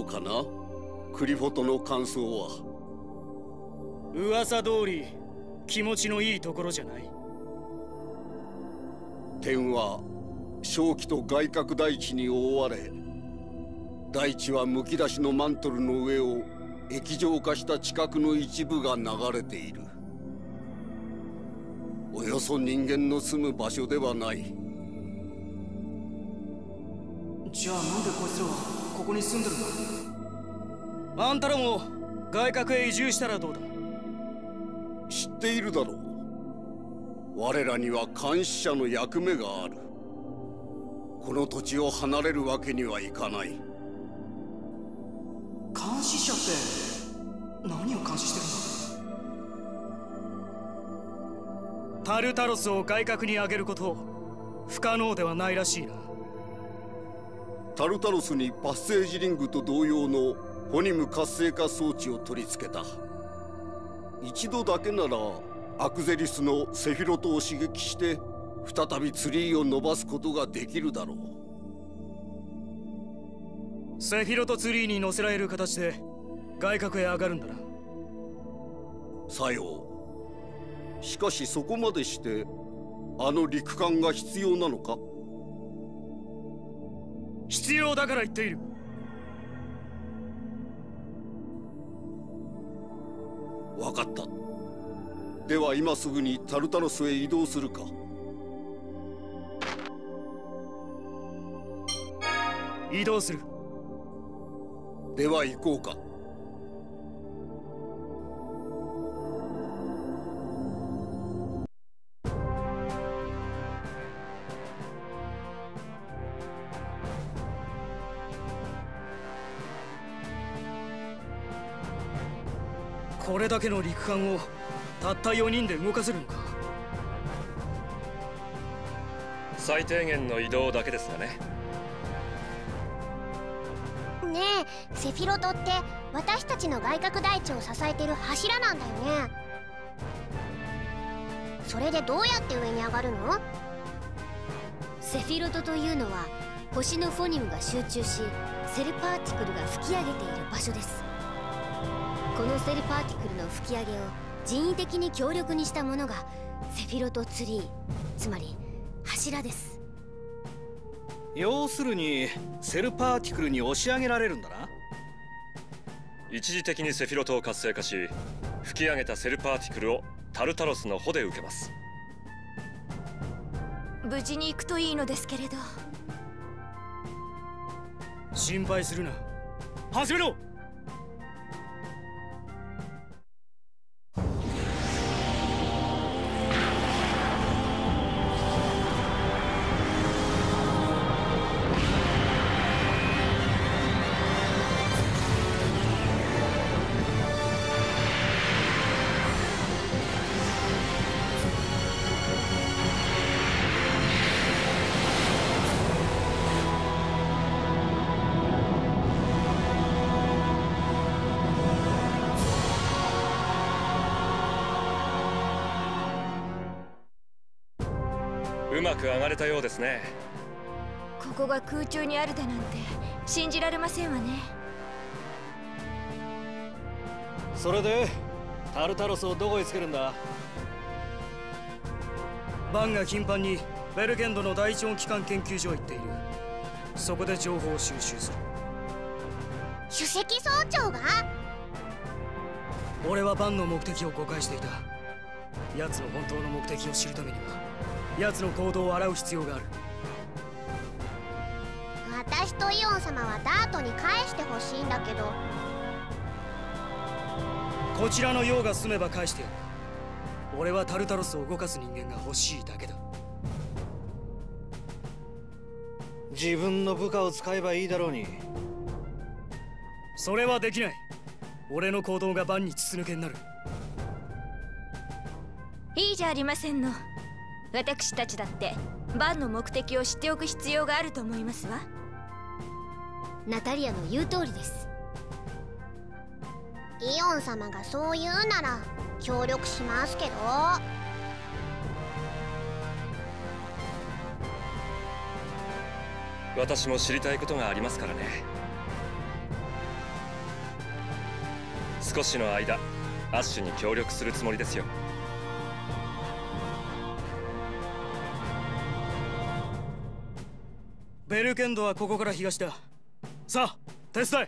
うかな、クリフォトの感想は。 噂通り気持ちのいいところじゃない。 天は正気と外角大地に覆われ、大地はむき出しのマントルの上を液状化した地殻の一部が流れている。およそ人間の住む場所ではない。 じゃあなんでこいつらはここに住んでるんだ。あんたらも外角へ移住したらどうだ。 知っているだろう。我らには監視者の役目がある。この土地を離れるわけにはいかない。 監視者って何を監視してるんだ。タルタロスを外角に上げること不可能ではないらしいな。 タルタロスにパッセージリングと同様のフォニム活性化装置を取り付けた。一度だけならアクゼリスのセフィロトを刺激して再びツリーを伸ばすことができるだろう。セフィロトツリーに乗せられる形で外角へ上がるんだな。 さよう。しかしそこまでしてあの陸艦が必要なのか。 必要だから言っている。 分かった。では今すぐにタルタロスへ移動するか。 移動する。 では行こうか。 これだけの陸艦をたった4人で動かせるのか。 最低限の移動だけですがね。 ねえ、セフィロトって私たちの外角大地を支えてる柱なんだよね。それでどうやって上に上がるの？ セフィロトというのは星のフォニムが集中しセルパーティクルが吹き上げている場所です。このセルパーティクルの吹き上げを人為的に強力にしたものがセフィロトツリー、つまり柱です。 要するにセルパーティクルに押し上げられるんだな。 一時的にセフィロトを活性化し吹き上げたセルパーティクルをタルタロスの帆で受けます。 無事に行くといいのですけれど。 心配するな。始めろ。 うまく上がれたようですね。 ここが空中にあるだなんて信じられませんわね。 それでタルタロスをどこへつけるんだ。 バンが頻繁にベルゲンドの第一音機関研究所へ行っている。そこで情報を収集する。 首席総長が？ 俺はバンの目的を誤解していた。奴の本当の目的を知るためには奴の行動を洗う必要がある。 私とイオン様はダートに返してほしいんだけど。 こちらの用が済めば返してやる。俺はタルタロスを動かす人間が欲しいだけだ。 自分の部下を使えばいいだろうに。 それはできない。俺の行動がバンに筒抜けになる。 いいじゃありませんの。私たちだってバンの目的を知っておく必要があると思いますわ。 ナタリアの言う通りです。 イオン様がそう言うなら協力しますけど。 私も知りたいことがありますからね。 少しの間アッシュに協力するつもりですよ。 ベルケンドはここから東だ。さあ手伝え。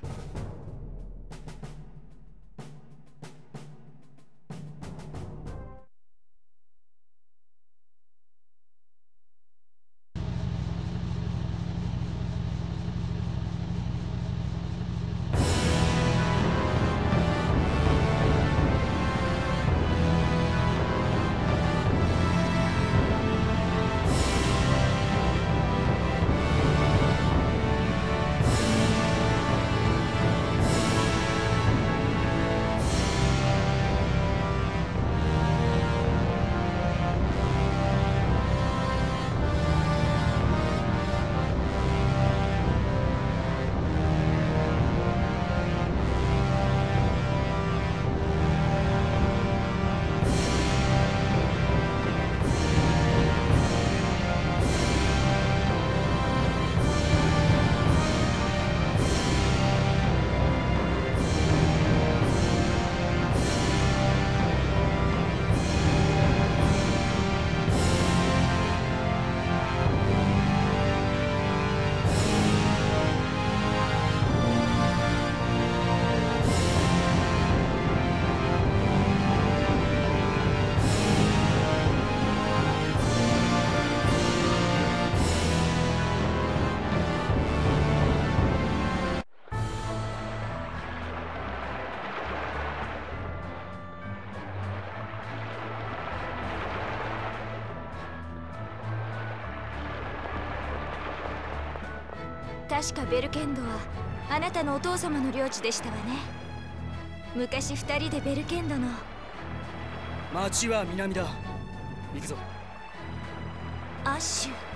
確かベルケンドはあなたのお父様の領地でしたわね。昔2人でベルケンドの。 町は南だ。行くぞ。 アッシュ。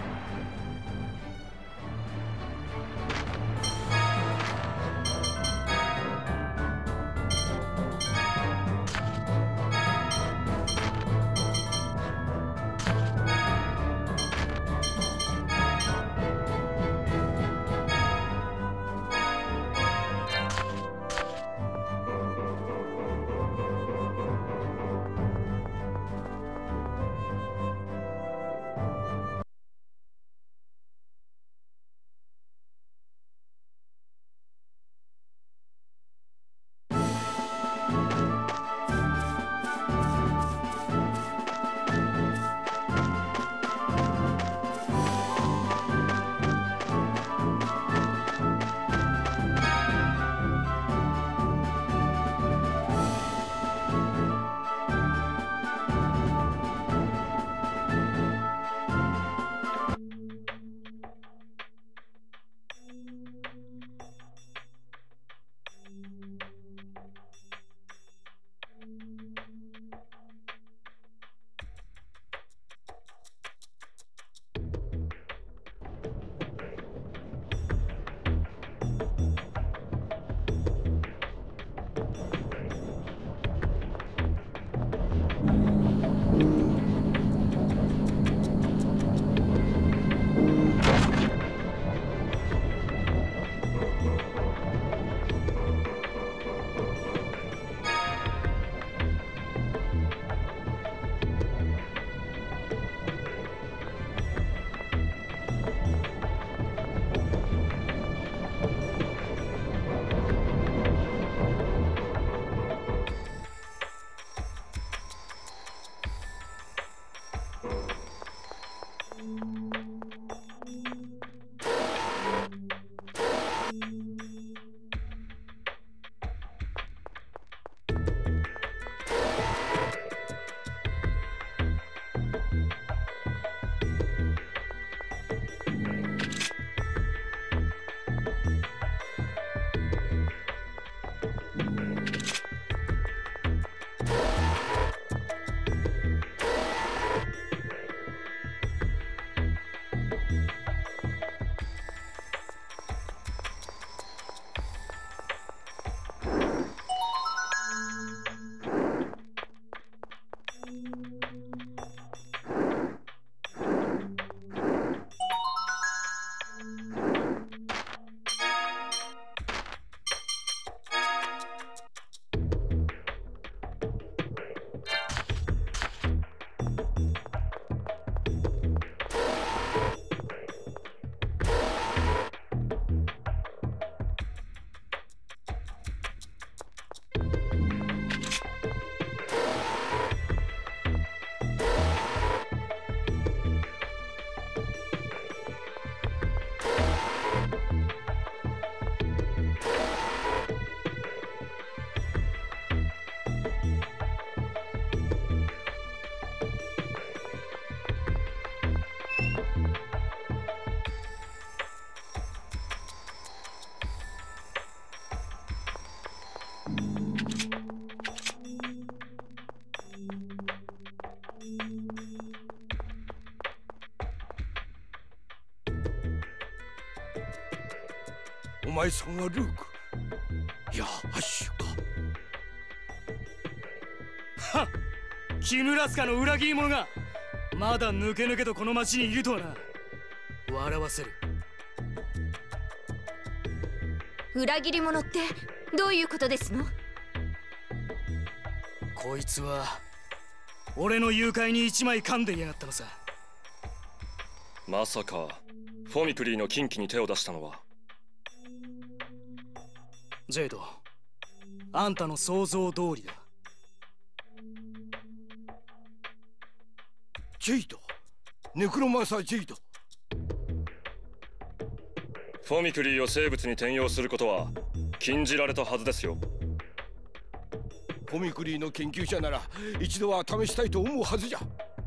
お前さんはルーク、いやハッシュか。 はっ、キムラスカの裏切り者がまだ抜け抜けとこの町にいるとはな。笑わせる。 裏切り者ってどういうことですの？ こいつは俺の誘拐に一枚噛んでやがったのさ。 まさかフォミクリーの禁忌に手を出したのは。 ジェイド、あんたの想像通りだ。 ジェイド、ネクロマンサージェイド。 フォミクリーを生物に転用することは禁じられたはずですよ。 フォミクリーの研究者なら一度は試したいと思うはずじゃ。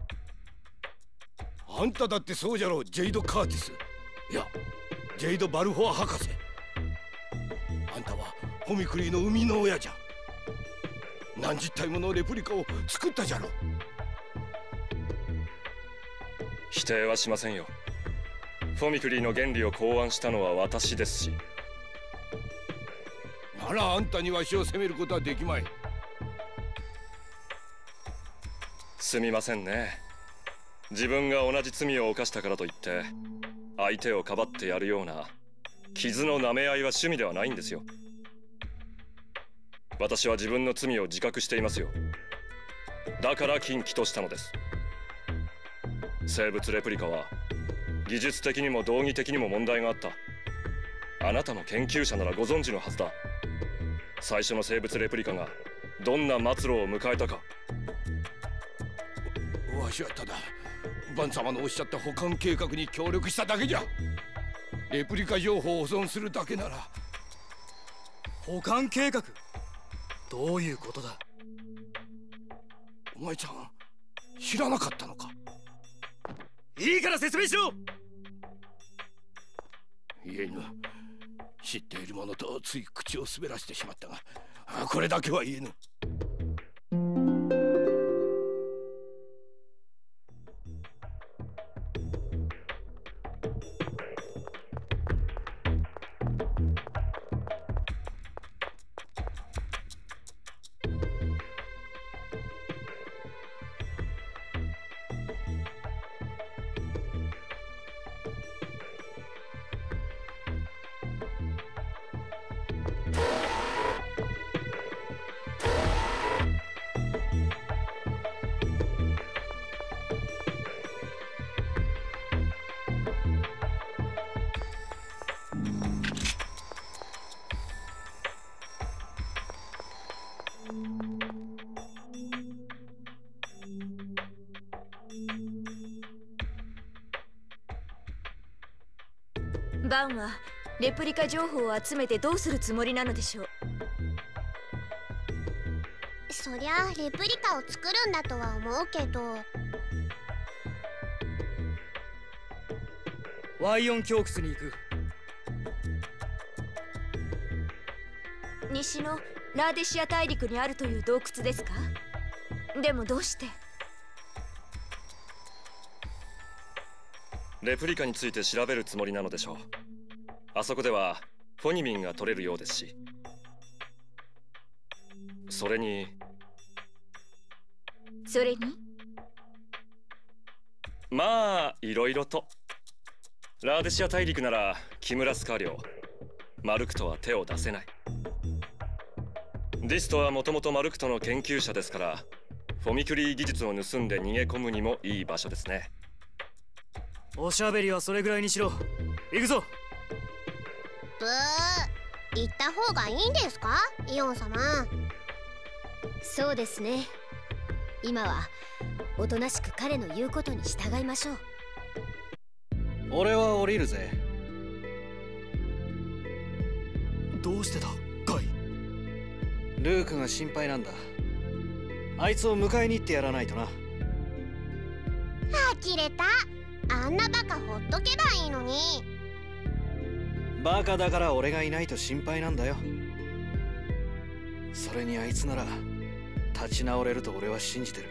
あんただってそうじゃろう、ジェイド・カーティス。いや、ジェイド・バルフォア博士。あんたはフォミクリーの生みの親じゃ。何十体ものレプリカを作ったじゃろ。 否定はしませんよ。フォミクリーの原理を考案したのは私ですし。 ならあんたにわしを責めることはできまい。 すみませんね。自分が同じ罪を犯したからといって相手をかばってやるような傷の舐め合いは趣味ではないんですよ。私は自分の罪を自覚していますよ。だから禁忌としたのです。生物レプリカは技術的にも道義的にも問題があった。あなたの研究者ならご存知のはずだ。最初の生物レプリカがどんな末路を迎えたか。 わしはただバン様のおっしゃった保管計画に協力しただけじゃ。レプリカ情報を保存するだけなら。 保管計画？どういうことだ？ お前ちゃん知らなかったのか？ いいから説明しろ。 言えぬ。知っているものとつい口を滑らせてしまったが、これだけは言えぬ。 バンはレプリカ情報を集めてどうするつもりなのでしょう。 そりゃレプリカを作るんだとは思うけど。 ワイオン洞窟に行く。 西のラーデシア大陸にあるという洞窟ですか？でもどうして？ レプリカについて調べるつもりなのでしょう。あそこではフォニミンが取れるようですし。それにまあいろいろと。ラーデシア大陸ならキムラスカ領、マルクトは手を出せない。ディストはもともとマルクトの研究者ですから、フォミクリー技術を盗んで逃げ込むにもいい場所ですね。 おしゃべりはそれぐらいにしろ。行くぞ。 ブー、行った方がいいんですか、イオン様。 そうですね。今はおとなしく彼の言うことに従いましょう。 俺は降りるぜ。 どうしてだ、ガイ？ ルークが心配なんだ。あいつを迎えに行ってやらないとな。 呆れた。あんなバカほっとけばいいのに。 バカだから俺がいないと心配なんだよ。それにあいつなら立ち直れると俺は信じてる。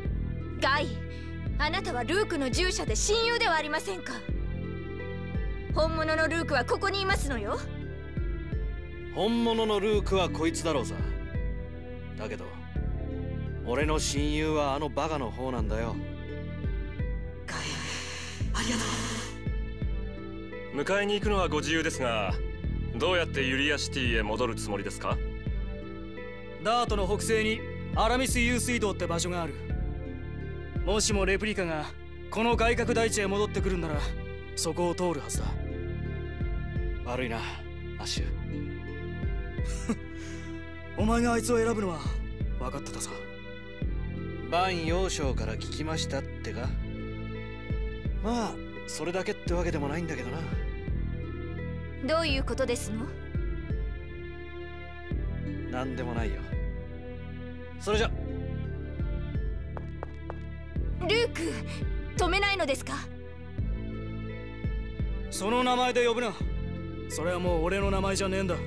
ガイ、あなたはルークの従者で親友ではありませんか。 本物のルークはここにいますのよ。 本物のルークはこいつだろうさ。だけど俺の親友はあのバカの方なんだよ。 ガイ、ありがとう。迎えに行くのはご自由ですが、どうやってユリアシティへ戻るつもりですか？ ダートの北西にアラミス湧水道って場所がある。もしもレプリカがこの外郭大地へ戻ってくるんならそこを通るはずだ。 悪いなアッシュ。 お前があいつを選ぶのは分かってたさ。 バン幼少から聞きましたってか。まあそれだけってわけでもないんだけどな。 どういうことですの？ なんでもないよ。それじゃ。 ルーク、止めないのですか？ その名前で呼ぶな。それはもう俺の名前じゃねえんだ。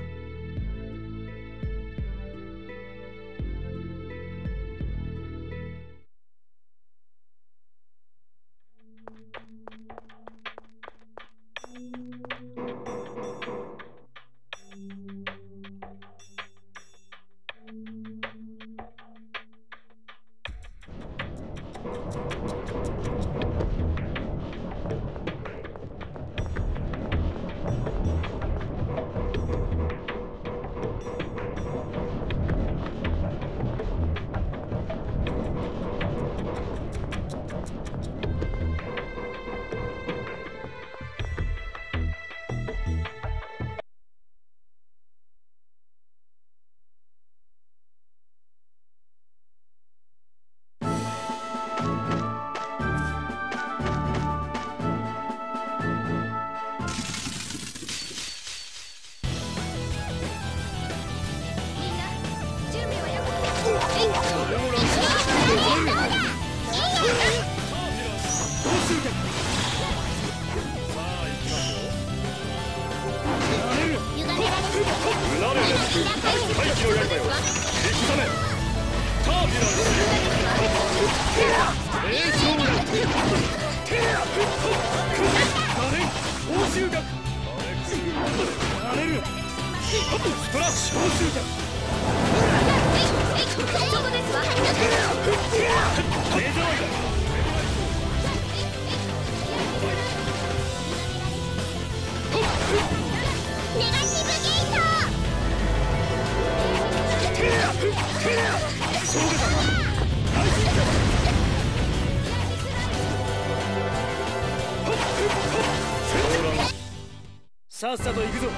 さっさと行くぞ。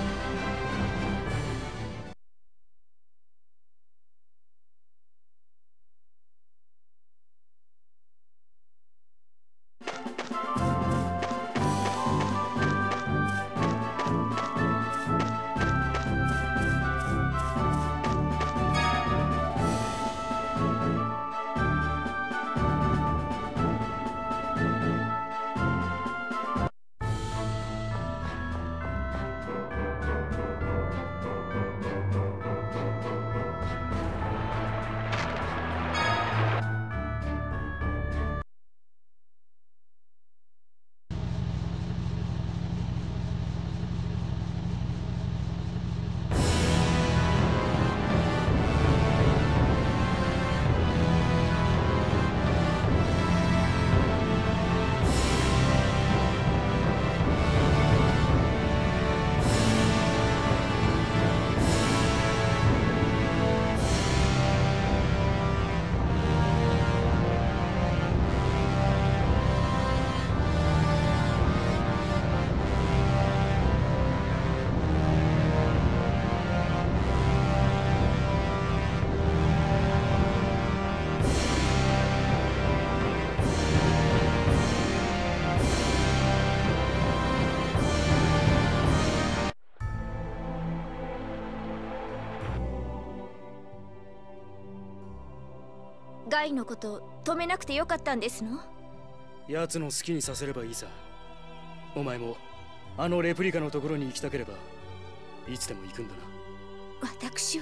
ガイのこと止めなくてよかったんですの？ 奴の好きにさせればいいさ。お前もあのレプリカのところに行きたければいつでも行くんだな。 私は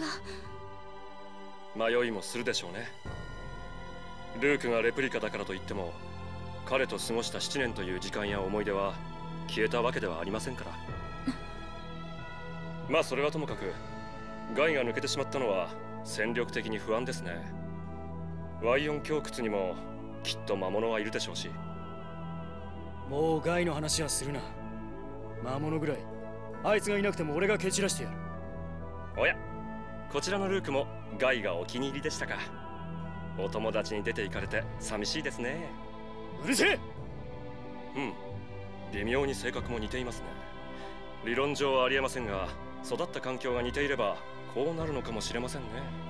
迷いもするでしょうね。ルークがレプリカだからといっても、彼と過ごした7年という時間や思い出は消えたわけではありませんからまあそれはともかくガイが抜けてしまったのは戦力的に不安ですね。ワイオン胸窟にもきっと魔物はいるでしょうし。 もうガイの話はするな。魔物ぐらいあいつがいなくても俺が蹴散らしてやる。 おや、こちらのルークもガイがお気に入りでしたか。お友達に出て行かれて寂しいですね。 うるせえ。 微妙に性格も似ていますね。理論上はありえませんが、育った環境が似ていればこうなるのかもしれませんね。